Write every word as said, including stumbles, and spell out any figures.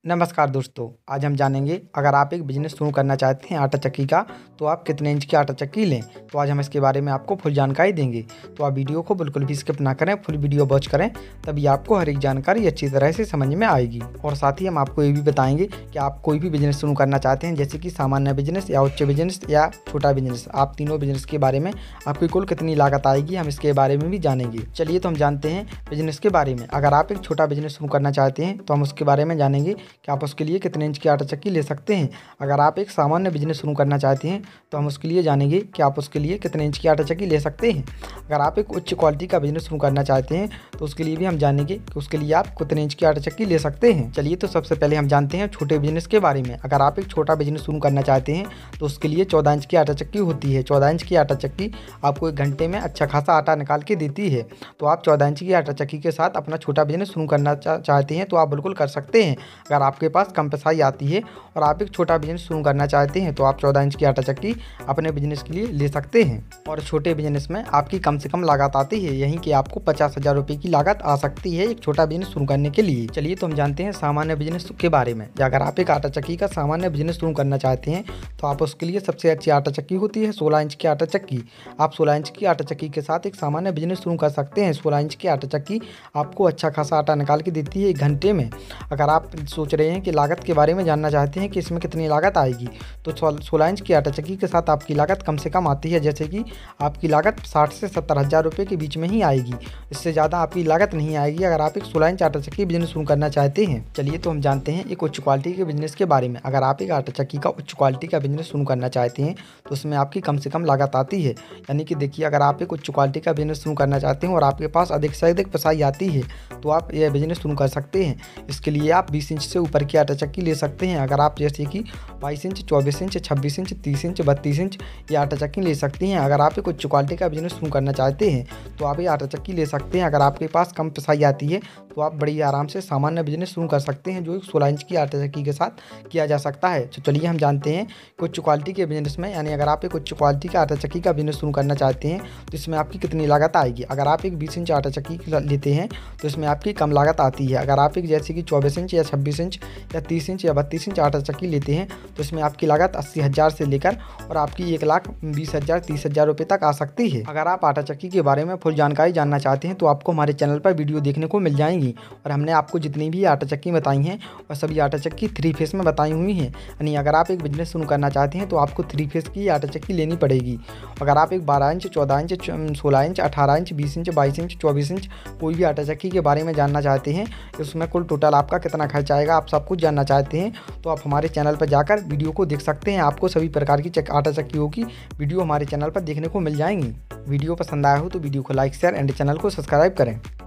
नमस्कार दोस्तों, आज हम जानेंगे अगर आप एक बिज़नेस शुरू करना चाहते हैं आटा चक्की का तो आप कितने इंच की आटा चक्की लें। तो आज हम इसके बारे में आपको फुल जानकारी देंगे। तो आप वीडियो को बिल्कुल भी स्किप ना करें, फुल वीडियो वॉच करें, तभी आपको हर एक जानकारी अच्छी तरह से समझ में आएगी। और साथ ही हम आपको ये भी बताएंगे कि आप कोई भी बिज़नेस शुरू करना चाहते हैं, जैसे कि सामान्य बिजनेस या उच्च बिजनेस या छोटा बिजनेस, आप तीनों बिजनेस के बारे में आपकी कुल कितनी लागत आएगी, हम इसके बारे में भी जानेंगे। चलिए तो हम जानते हैं बिजनेस के बारे में। अगर आप एक छोटा बिजनेस शुरू करना चाहते हैं तो हम उसके बारे में जानेंगे कि आप उसके लिए कितने इंच की आटा चक्की ले सकते हैं। अगर आप एक सामान्य बिजनेस शुरू करना चाहते हैं तो हम उसके लिए जानेंगे कि आप उसके लिए कितने इंच की आटा चक्की ले सकते हैं। अगर आप एक उच्च क्वालिटी का बिजनेस शुरू करना चाहते हैं तो उसके लिए भी हम जानेंगे कि उसके लिए आप कितने इंच की आटा चक्की ले सकते हैं। चलिए तो सबसे पहले हम जानते हैं छोटे बिजनेस के बारे में। अगर आप एक छोटा बिजनेस शुरू करना चाहते हैं तो उसके लिए चौदह इंच की आटा चक्की होती है। चौदह इंच की आटा चक्की आपको एक घंटे में अच्छा खासा आटा निकाल के देती है। तो आप चौदह इंच की आटा चक्की के साथ अपना छोटा बिजनेस शुरू करना चाहते हैं तो आप बिल्कुल कर सकते हैं। अगर आपके पास कम पैसाई आती है और आप एक छोटा बिजनेस शुरू करना चाहते हैं तो आप चौदह इंच की आटा चक्की अपने बिजनेस के लिए ले सकते हैं। और छोटे बिजनेस में आपकी कम से कम लागत आती है, यहीं कि आपको पचास हज़ार रुपये की लागत आ सकती है एक छोटा बिजनेस शुरू करने के लिए। चलिए तो हम जानते हैं सामान्य बिजनेस के बारे में। अगर आप एक आटा चक्की का सामान्य बिजनेस शुरू करना चाहते हैं तो आप उसके लिए सबसे अच्छी आटा चक्की होती है सोलह इंच की आटा चक्की। आप सोलह इंच की आटा चक्की के साथ एक सामान्य बिजनेस शुरू कर सकते हैं। सोलह इंच की आटा चक्की आपको अच्छा खासा आटा निकाल के देती है एक घंटे में। अगर आप सोच रहे हैं कि लागत के बारे में जानना चाहते हैं कि इसमें कितनी लागत आएगी, तो सोलह इंच की आटा चक्की के साथ आपकी लागत कम से कम आती है, जैसे कि आपकी लागत साठ से सत्तर हज़ार रुपये के बीच में ही आएगी। इससे ज़्यादा आपकी लागत नहीं आएगी अगर आप एक सोलह इंच आटा चक्की बिजनेस शुरू करना चाहते हैं। चलिए तो हम जानते हैं एक उच्च क्वालिटी के बिजनेस के बारे में। अगर आप एक आटा चक्की का उच्च क्वालिटी का बिजनेस शुरू करना चाहते हैं तो उसमें आपकी कम से कम लागत आती है। यानी कि देखिए, अगर आप एक उच्च क्वालिटी का बिजनेस शुरू करना चाहते हैं और आपके पास अधिक से अधिक पैसाई आती है तो आप यह बिजनेस शुरू कर सकते हैं। इसके लिए आप बीस इंच से ऊपर की आटा चक्की ले सकते हैं। अगर आप जैसे कि बाईस इंच, चौबीस इंच, छब्बीस इंच, तीस इंच, बत्तीस इंच ये आटा चक्की ले सकती हैं। अगर आप एक उच्च क्वालिटी का बिजनेस शुरू करना चाहते हैं तो आप ये आटा चक्की ले सकते हैं। अगर आपके पास कम पैसाई आती है तो आप बड़ी आराम से सामान्य बिजनेस शुरू कर सकते हैं, जो एक सोलह इंच की आटा चक्की के साथ किया जा सकता है। तो चलिए हम जानते हैं कि उच्च क्वालिटी के बिजनेस में, यानी अगर आप एक उच्च क्वालिटी का आटा चक्की का बिजनेस शुरू करना चाहते हैं तो इसमें आपकी कितनी लागत आएगी। अगर आप एक बीस इंच आटा चक्की लेते हैं तो इसमें आपकी कम लागत आती है। अगर आप एक जैसे कि चौबीस इंच या छब्बीस इंच या तीस इंच या बत्तीस इंच आटा चक्की लेते हैं तो इसमें आपकी लागत अस्सी हज़ार से लेकर और आपकी एक लाख बीस हज़ार तीस हज़ार रुपये तक आ सकती है। अगर आप आटा चक्की के बारे में फुल जानकारी जानना चाहते हैं तो आपको हमारे चैनल पर वीडियो देखने को मिल जाएंगी। और हमने आपको जितनी भी आटा चक्की बताई हैं और सभी आटा चक्की थ्री फेस में बताई हुई हैं। यानी अगर आप एक बिजनेस शुरू करना चाहते हैं तो आपको थ्री फेस की आटा चक्की लेनी पड़ेगी। अगर आप एक बारह इंच, चौदह इंच, सोलह इंच, अठारह इंच, बीस इंच, बाईस इंच, चौबीस इंच कोई भी आटा चक्की के बारे में जानना चाहते हैं, उसमें कुल टोटल आपका कितना खर्च आएगा, आप सब कुछ जानना चाहते हैं तो आप हमारे चैनल पर जाकर वीडियो को देख सकते हैं। आपको सभी प्रकार की चक आटा चक्कियों की वीडियो हमारे चैनल पर देखने को मिल जाएंगी। वीडियो पसंद आया हो तो वीडियो को लाइक, शेयर एंड चैनल को सब्सक्राइब करें।